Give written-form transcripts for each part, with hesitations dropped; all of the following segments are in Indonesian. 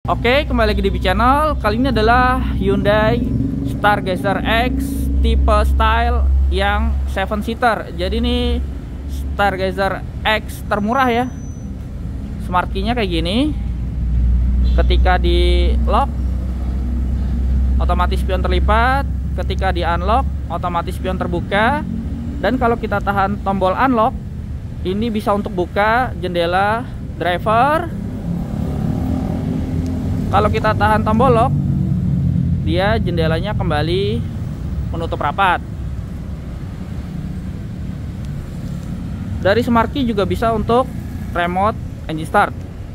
Oke, kembali lagi di channel. Kali ini adalah Hyundai Stargazer X tipe style yang 7 seater. Jadi ini Stargazer X termurah ya. Smart key-nya kayak gini. Ketika di lock otomatis spion terlipat, ketika di unlock otomatis spion terbuka. Dan kalau kita tahan tombol unlock, ini bisa untuk buka jendela driver. Kalau kita tahan tombol lock, dia jendelanya kembali menutup rapat. Dari smart key juga bisa untuk remote engine start.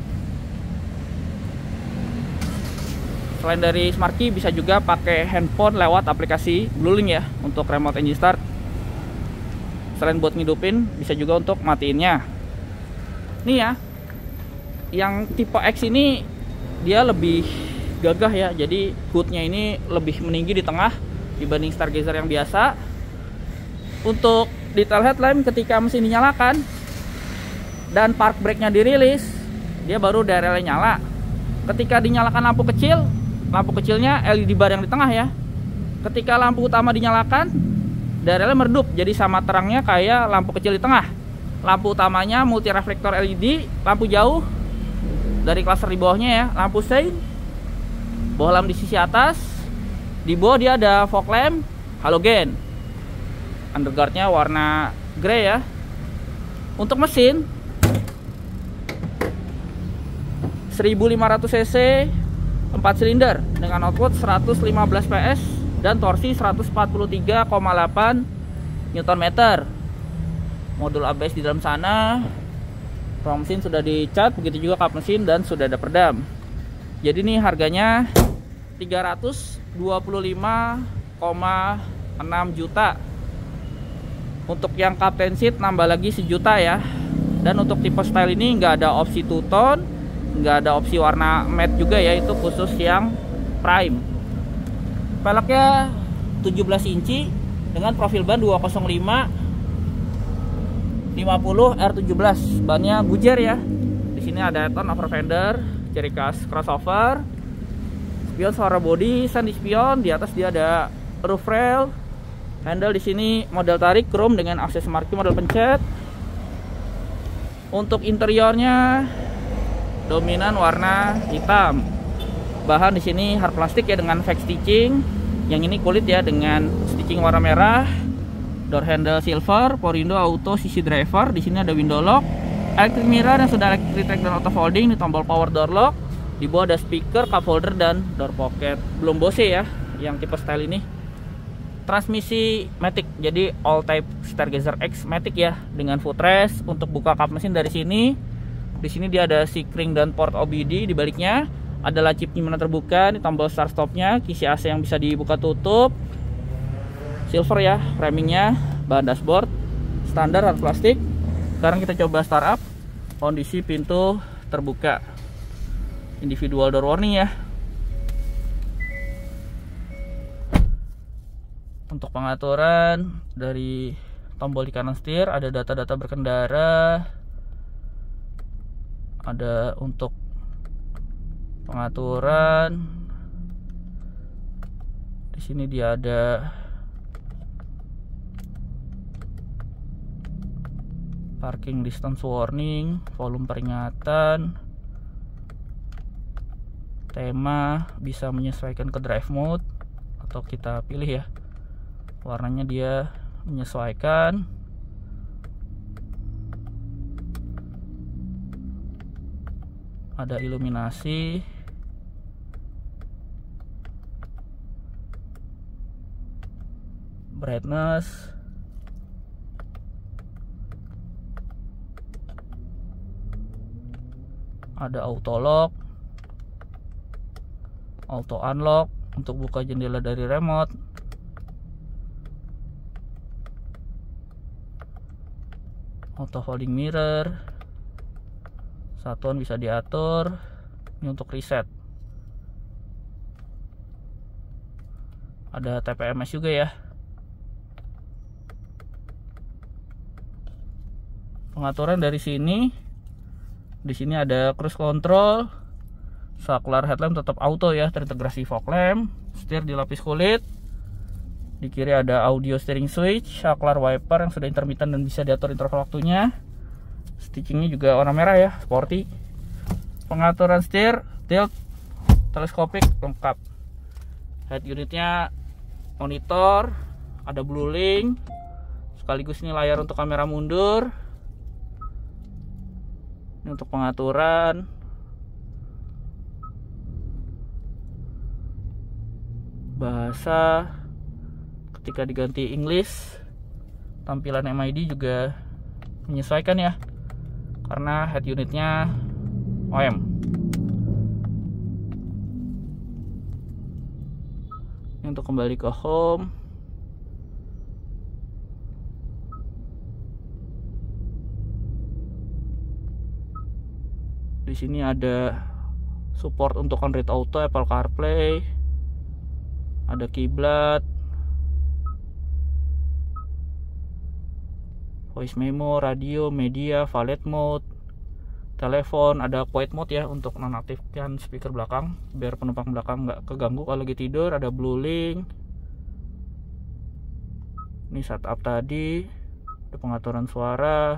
Selain dari smart key, bisa juga pakai handphone lewat aplikasi Bluelink ya untuk remote engine start. Selain buat ngidupin, bisa juga untuk matiinnya. Nih ya, yang tipe X ini dia lebih gagah ya, jadi hoodnya ini lebih meninggi di tengah dibanding Stargazer yang biasa. Untuk detail headlamp, ketika mesin dinyalakan dan park brake-nya dirilis, dia baru DRL nyala. Ketika dinyalakan lampu kecilnya LED bar yang di tengah ya. Ketika lampu utama dinyalakan, DRL meredup, jadi sama terangnya kayak lampu kecil di tengah. Lampu utamanya multi reflektor LED, lampu jauh dari cluster di bawahnya ya, lampu sein, bohlam di sisi atas. Di bawah dia ada fog lamp halogen. Underguardnya warna grey ya. Untuk mesin 1500 cc 4 silinder dengan output 115 PS dan torsi 143,8 Nm. Modul ABS di dalam sana. Ruang mesin sudah dicat, begitu juga kap mesin dan sudah ada perdam. Jadi ini harganya 325,6 juta. Untuk yang captain seat nambah lagi sejuta ya. Dan untuk tipe style ini nggak ada opsi two tone, nggak ada opsi warna matte juga ya, itu khusus yang prime. Peleknya 17 inci dengan profil ban 205 50 R17, bannya Goodyear ya. Di sini ada head-on over fender, ciri khas crossover. Spion suara body, sandi spion. Di atas dia ada roof rail. Handle di sini model tarik chrome dengan akses marquee model pencet. Untuk interiornya dominan warna hitam. Bahan di sini hard plastik ya dengan fake stitching. Yang ini kulit ya dengan stitching warna merah. Door handle silver, power window auto sisi driver. Di sini ada window lock, electric mirror yang sudah electric retract dan auto folding. Di tombol power door lock. Di bawah ada speaker, cup holder dan door pocket. Belum Bose ya, yang tipe style ini. Transmisi matic, jadi all type Stargazer X matic ya, dengan footrest. Untuk buka kap mesin dari sini. Di sini dia ada C-ring dan port OBD. Di baliknya ada laci penyimpanan terbuka. Di tombol start stopnya, kisi AC yang bisa dibuka tutup. Silver ya framingnya, bahan dashboard standar hard plastik. Sekarang kita coba startup. Kondisi pintu terbuka, individual door warning ya. Untuk pengaturan dari tombol di kanan setir ada data-data berkendara, ada untuk pengaturan. Di sini dia ada parking distance warning, volume peringatan, tema, bisa menyesuaikan ke drive mode atau kita pilih ya. Warnanya dia menyesuaikan. Ada iluminasi. Brightness. Ada auto lock, auto unlock untuk buka jendela dari remote. Auto folding mirror. Satuan bisa diatur. Ini untuk reset. Ada TPMS juga ya. Pengaturan dari sini. Di sini ada cruise control, Saklar headlamp tetap auto ya, terintegrasi fog lamp. Setir dilapis kulit. Di kiri ada audio steering switch, saklar wiper yang sudah intermittent dan bisa diatur interval waktunya. Stitchingnya juga warna merah ya, sporty. Pengaturan setir, tilt, teleskopik lengkap. Head unitnya monitor, ada blue link, sekaligus ini layar untuk kamera mundur. Ini untuk pengaturan. Bahasa ketika diganti English, tampilan MID juga menyesuaikan ya, karena head unitnya OM. Ini untuk kembali ke home. Di sini ada support untuk Android Auto, Apple CarPlay, ada kiblat, voice memo, radio, media, valet mode, telepon, ada quiet mode ya untuk nonaktifkan speaker belakang biar penumpang belakang nggak keganggu kalau lagi tidur. Ada blue link. Ini setup tadi, ada pengaturan suara,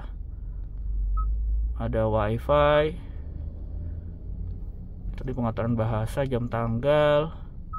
ada wifi, tadi pengaturan bahasa, jam tanggal.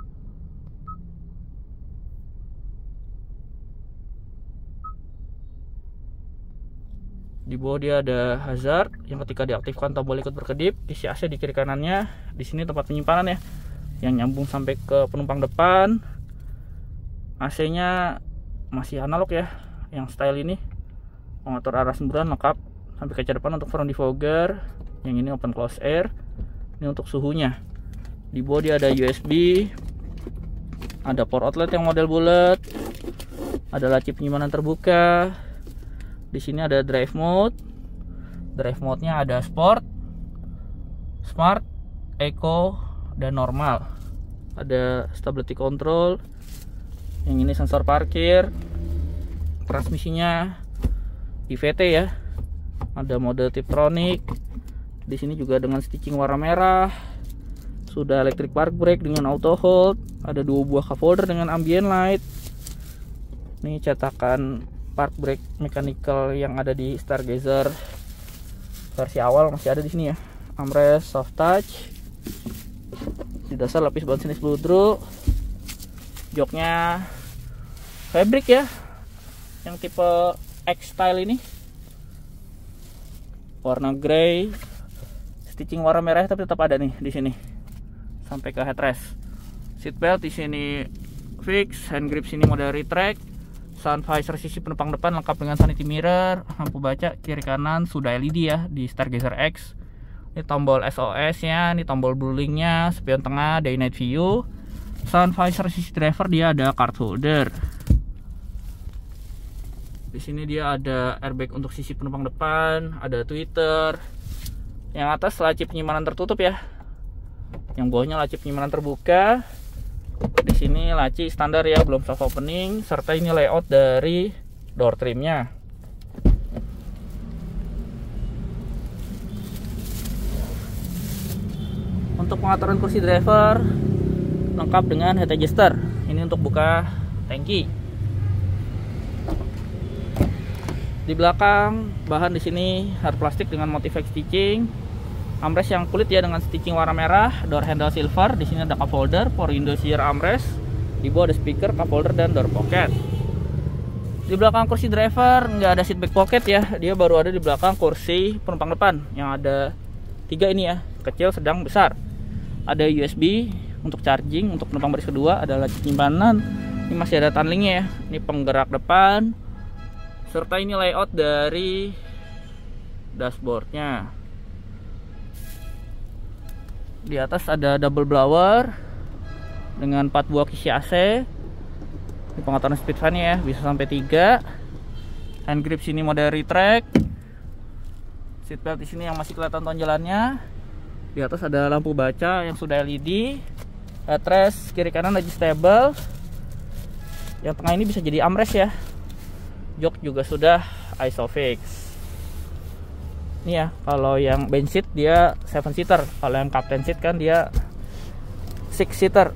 Di bawah dia ada hazard yang ketika diaktifkan tombol ikut berkedip. Isi AC di kiri kanannya. Di sini tempat penyimpanan ya, yang nyambung sampai ke penumpang depan. AC-nya masih analog ya, yang style ini. Pengatur arah semburan lengkap sampai kaca depan untuk front defogger. Yang ini open close air. Ini untuk suhunya. Di bawah dia ada USB, ada port outlet yang model bulat, ada laci penyimpanan terbuka. Di sini ada drive mode. Drive mode-nya ada sport, smart, eco, dan normal. Ada stability control. Yang ini sensor parkir. Transmisinya IVT ya. Ada mode Tiptronic. Di sini juga dengan stitching warna merah. Sudah electric park brake dengan auto hold. Ada 2 buah cup holder dengan ambient light. Ini cetakan park brake mechanical yang ada di Stargazer versi awal masih ada di sini ya. Armrest soft touch. Di dasar lapis ban sinis bludru. Joknya fabric ya, yang tipe X style ini, warna grey. Stitching warna merah tapi tetap ada nih di sini sampai ke headrest. Seatbelt di sini fix, hand grip sini model retract. Sun visor sisi penumpang depan lengkap dengan vanity mirror, lampu baca kiri kanan sudah LED ya di Stargazer X. Ini tombol SOS nya, ini tombol blue link nya, spion tengah, day night view. Sun visor sisi driver dia ada card holder. Di sini dia ada airbag untuk sisi penumpang depan, ada tweeter. Yang atas laci penyimpanan tertutup ya. Yang bawahnya laci penyimpanan terbuka. Di sini laci standar ya, belum soft opening, serta ini layout dari door trimnya. Untuk pengaturan kursi driver lengkap dengan head adjuster. Ini untuk buka tangki. Di belakang bahan di sini hard plastik dengan motif stitching. Armrest yang kulit ya dengan stitching warna merah, door handle silver. Di sini ada cup holder, power window shear armrest. Di bawah ada speaker, cup holder, dan door pocket. Di belakang kursi driver nggak ada seat back pocket ya, dia baru ada di belakang kursi penumpang depan yang ada 3 ini ya, kecil, sedang, besar. Ada USB untuk charging untuk penumpang baris kedua, ada laci penyimpanan. Ini masih ada tunlingnya ya. Ini penggerak depan, serta ini layout dari dashboardnya. Di atas ada double blower dengan 4 buah kisi AC. Ini pengaturan speed fan ya, bisa sampai 3. Hand grip sini model retract. Seatbelt di sini yang masih kelihatan tonjolannya. Di atas ada lampu baca yang sudah LED. Headrest kiri kanan adjustable. Yang tengah ini bisa jadi armrest ya. Jok juga sudah isofix. Ini ya, kalau yang bench seat dia 7 seater, kalau yang captain seat kan dia 6 seater.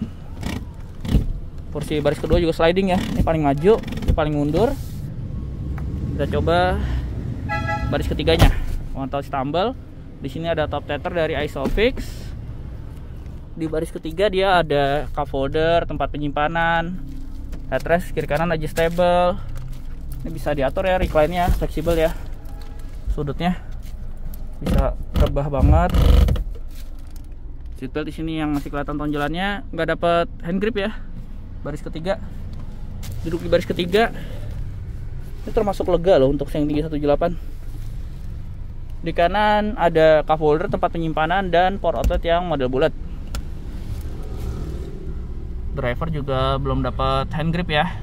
Kursi baris kedua juga sliding ya. Ini paling maju, ini paling mundur. Kita coba baris ketiganya. Mantau stumble. Di sini ada top tether dari Isofix. Di baris ketiga dia ada cup holder, tempat penyimpanan, headrest kiri kanan adjustable. Ini bisa diatur ya, recline-nya fleksibel ya. Sudutnya bisa rebah banget. Seatbelt di sini yang masih kelihatan tonjolannya, nggak dapat hand grip ya. Baris ketiga, duduk di baris ketiga ini termasuk lega loh untuk yang tinggi 178. Di kanan ada cup holder, tempat penyimpanan, dan power outlet yang model bulat. Driver juga belum dapat hand grip ya.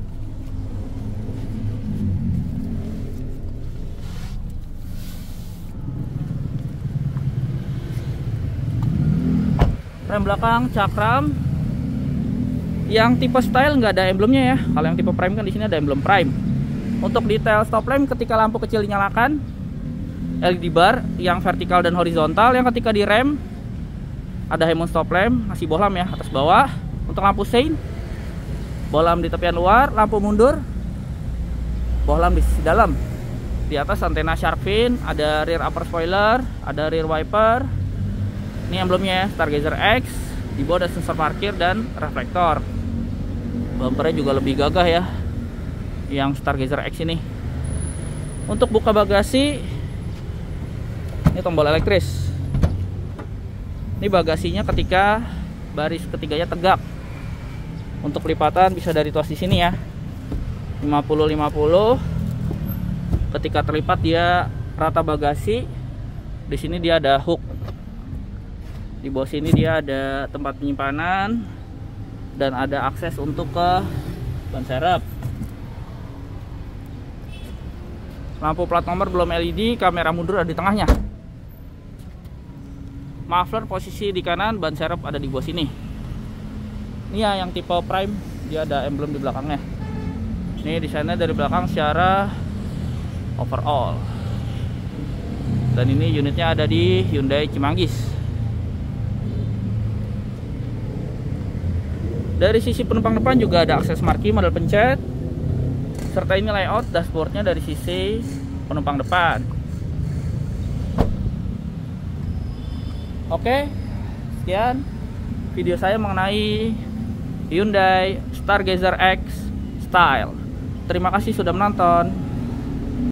Rem belakang cakram. Yang tipe style nggak ada emblemnya ya. Kalau yang tipe prime kan di sini ada emblem prime. Untuk detail stop lamp ketika lampu kecil dinyalakan, LED bar yang vertikal dan horizontal. Yang ketika direm ada Hammond stop lamp, masih bohlam ya atas bawah. Untuk lampu sein, bohlam di tepian luar, lampu mundur, bohlam di sisi dalam. Di atas antena shark fin, ada rear upper spoiler, ada rear wiper. Ini emblemnya ya, Stargazer X. Di bawah ada sensor parkir dan reflektor. Bumpernya juga lebih gagah ya, yang Stargazer X ini. Untuk buka bagasi, ini tombol elektris. Ini bagasinya ketika baris ketiganya tegak. Untuk lipatan bisa dari tuas di sini ya, 50-50. Ketika terlipat dia rata bagasi. Di sini dia ada hook. Di bawah sini dia ada tempat penyimpanan dan ada akses untuk ke ban serep. Lampu plat nomor belum LED, kamera mundur ada di tengahnya. Muffler posisi di kanan, ban serep ada di bawah sini. Ini ya yang tipe prime, dia ada emblem di belakangnya. Ini desainnya dari belakang secara overall. Dan ini unitnya ada di Hyundai Cimanggis. Dari sisi penumpang depan juga ada akses marquee model pencet. Serta ini layout dashboardnya dari sisi penumpang depan. Oke, sekian video saya mengenai Hyundai Stargazer X Style. Terima kasih sudah menonton.